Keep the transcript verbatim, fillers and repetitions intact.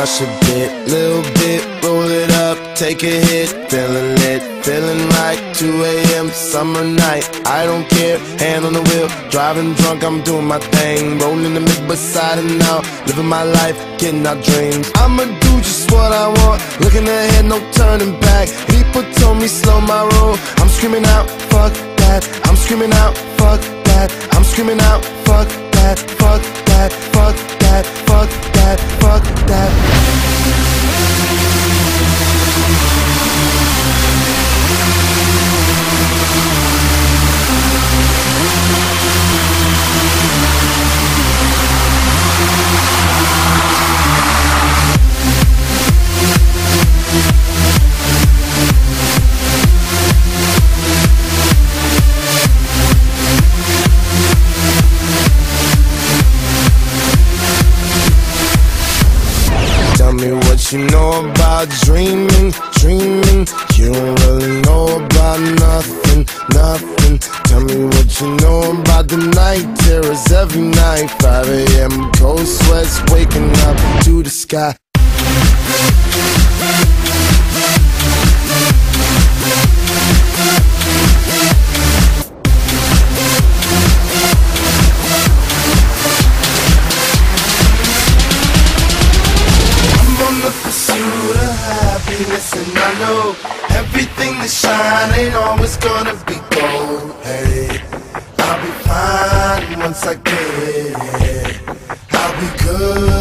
crush a bit, little bit, roll it up, take a hit, feeling lit, feeling right, two A M summer night, I don't care, hand on the wheel, driving drunk, I'm doing my thing, rolling the mid beside and out, living my life, getting our dreams. I'ma do just what I want, looking ahead, no turning back. People told me slow my roll, I'm screaming out, fuck that, I'm screaming out, fuck that, I'm screaming out, fuck that, fuck that, fuck that, fuck that, fuck that. Tell me what you know about dreaming, dreaming. You don't really know about nothing, nothing. Tell me what you know about the night terrors every night. five A M cold sweats waking up to the sky. And I know everything that shine ain't always gonna be gold. Hey, I'll be fine once I get it. I'll be good.